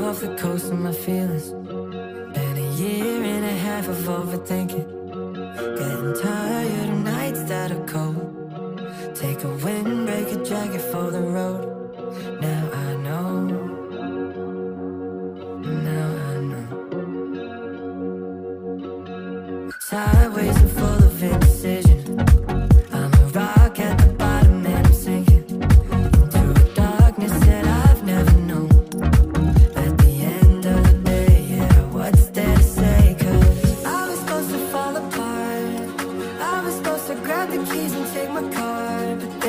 off the coast of my feelings. Been a year and a half of overthinking. Getting tired of nights that are cold. Take a windbreak, a jacket for the road. Now I know. Now I know. Sideways and full of indecision. I'm a rock at the bottom and I'm sinking into a darkness that I've never known. At the end of the day, yeah, what's there to say? 'Cause I was supposed to fall apart. I was supposed to grab the keys and take my car, but